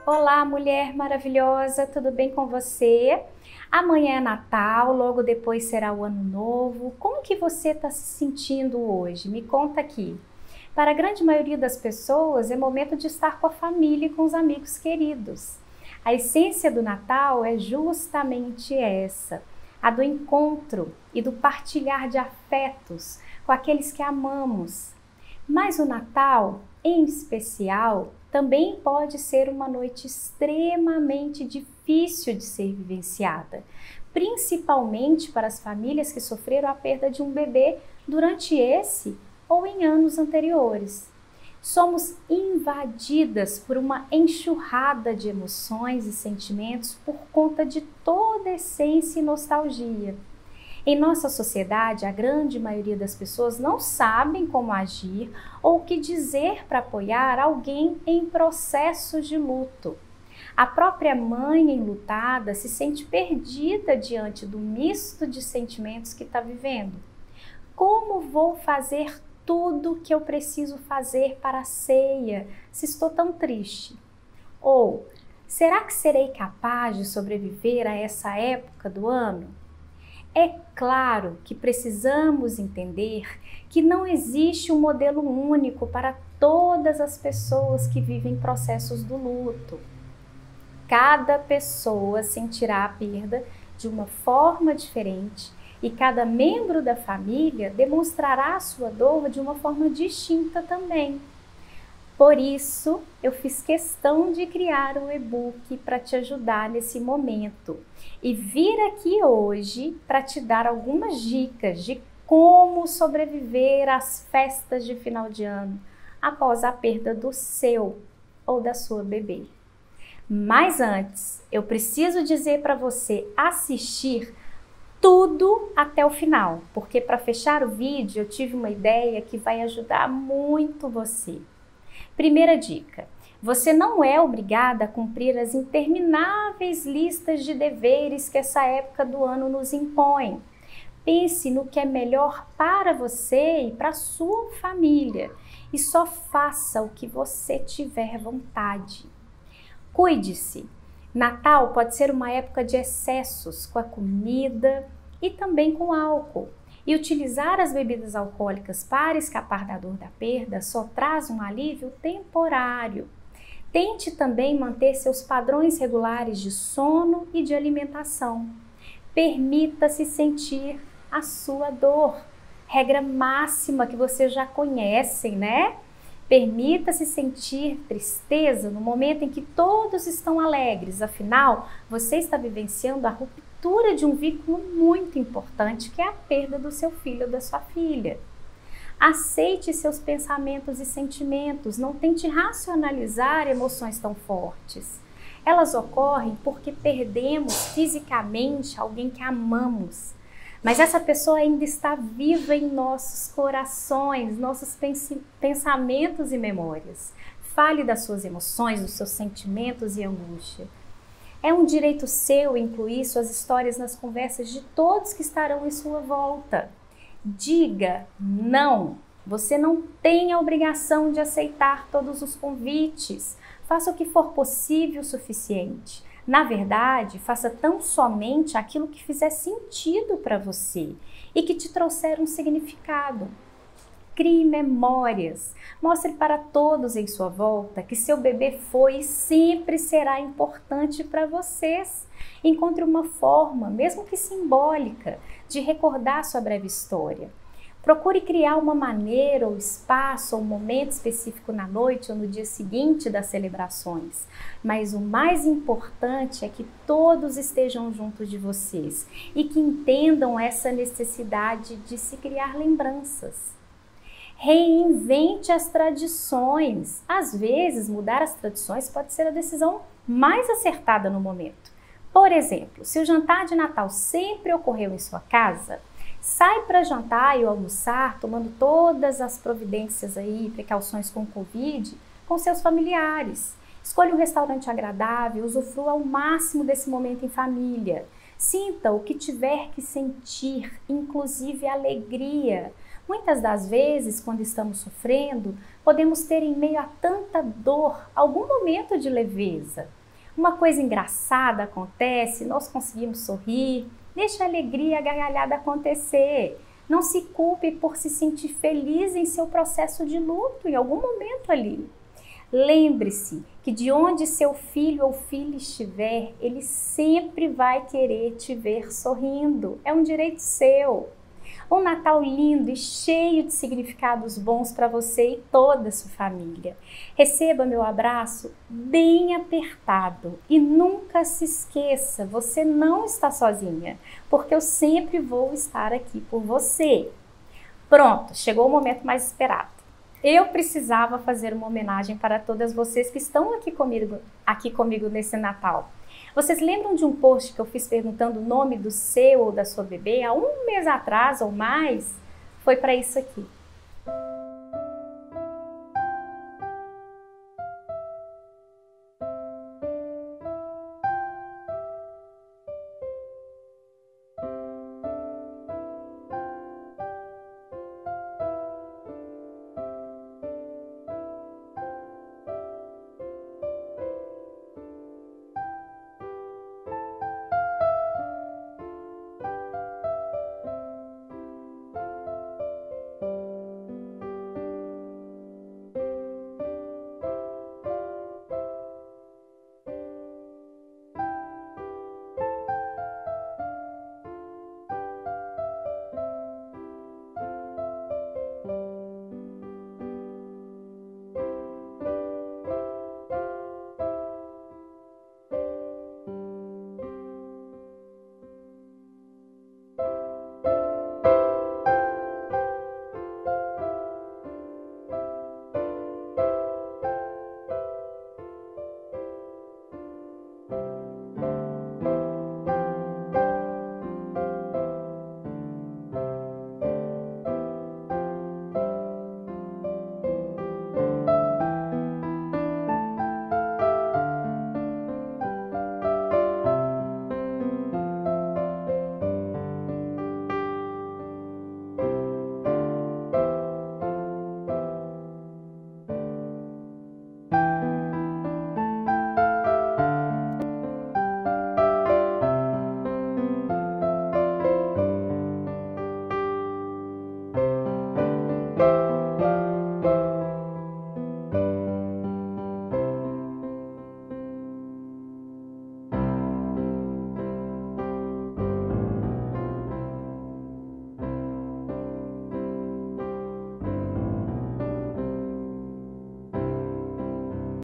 Olá, mulher maravilhosa, tudo bem com você? Amanhã é Natal, logo depois será o Ano Novo. Como que você está se sentindo hoje? Me conta aqui. Para a grande maioria das pessoas, é momento de estar com a família e com os amigos queridos. A essência do Natal é justamente essa, a do encontro e do partilhar de afetos com aqueles que amamos. Mas o Natal, em especial, também pode ser uma noite extremamente difícil de ser vivenciada, principalmente para as famílias que sofreram a perda de um bebê durante esse ou em anos anteriores. Somos invadidas por uma enxurrada de emoções e sentimentos por conta de toda a essência e nostalgia. Em nossa sociedade, a grande maioria das pessoas não sabem como agir ou o que dizer para apoiar alguém em processo de luto. A própria mãe enlutada se sente perdida diante do misto de sentimentos que está vivendo. Como vou fazer tudo o que eu preciso fazer para a ceia se estou tão triste? Ou, será que serei capaz de sobreviver a essa época do ano? É claro que precisamos entender que não existe um modelo único para todas as pessoas que vivem processos do luto. Cada pessoa sentirá a perda de uma forma diferente e cada membro da família demonstrará a sua dor de uma forma distinta também. Por isso, eu fiz questão de criar um e-book para te ajudar nesse momento e vir aqui hoje para te dar algumas dicas de como sobreviver às festas de final de ano após a perda do seu ou da sua bebê. Mas antes, eu preciso dizer para você assistir tudo até o final, porque para fechar o vídeo eu tive uma ideia que vai ajudar muito você. Primeira dica: você não é obrigada a cumprir as intermináveis listas de deveres que essa época do ano nos impõe. Pense no que é melhor para você e para a sua família e só faça o que você tiver vontade. Cuide-se. Natal pode ser uma época de excessos com a comida e também com álcool. E utilizar as bebidas alcoólicas para escapar da dor da perda só traz um alívio temporário. Tente também manter seus padrões regulares de sono e de alimentação. Permita-se sentir a sua dor. Regra máxima que vocês já conhecem, né? Permita-se sentir tristeza no momento em que todos estão alegres, afinal, você está vivenciando a ruptura de um vínculo muito importante, que é a perda do seu filho ou da sua filha. Aceite seus pensamentos e sentimentos, não tente racionalizar emoções tão fortes. Elas ocorrem porque perdemos fisicamente alguém que amamos. Mas essa pessoa ainda está viva em nossos corações, nossos pensamentos e memórias. Fale das suas emoções, dos seus sentimentos e angústia. É um direito seu incluir suas histórias nas conversas de todos que estarão em sua volta. Diga não. Você não tem a obrigação de aceitar todos os convites. Faça o que for possível o suficiente. Na verdade, faça tão somente aquilo que fizer sentido para você e que te trouxer um significado. Crie memórias. Mostre para todos em sua volta que seu bebê foi e sempre será importante para vocês. Encontre uma forma, mesmo que simbólica, de recordar sua breve história. Procure criar uma maneira ou espaço ou momento específico na noite ou no dia seguinte das celebrações. Mas o mais importante é que todos estejam juntos de vocês e que entendam essa necessidade de se criar lembranças. Reinvente as tradições. Às vezes, mudar as tradições pode ser a decisão mais acertada no momento. Por exemplo, se o jantar de Natal sempre ocorreu em sua casa, sai para jantar e almoçar, tomando todas as providências aí, precauções com o Covid, com seus familiares. Escolha um restaurante agradável, usufrua ao máximo desse momento em família. Sinta o que tiver que sentir, inclusive alegria. Muitas das vezes, quando estamos sofrendo, podemos ter em meio a tanta dor algum momento de leveza. Uma coisa engraçada acontece, nós conseguimos sorrir, deixa a alegria e a gargalhada acontecer. Não se culpe por se sentir feliz em seu processo de luto em algum momento ali. Lembre-se que de onde seu filho ou filha estiver, ele sempre vai querer te ver sorrindo. É um direito seu. Um Natal lindo e cheio de significados bons para você e toda a sua família. Receba meu abraço bem apertado e nunca se esqueça, você não está sozinha, porque eu sempre vou estar aqui por você. Pronto, chegou o momento mais esperado. Eu precisava fazer uma homenagem para todas vocês que estão aqui comigo nesse Natal. Vocês lembram de um post que eu fiz perguntando o nome do seu ou da sua bebê há um mês atrás ou mais? Foi para isso aqui.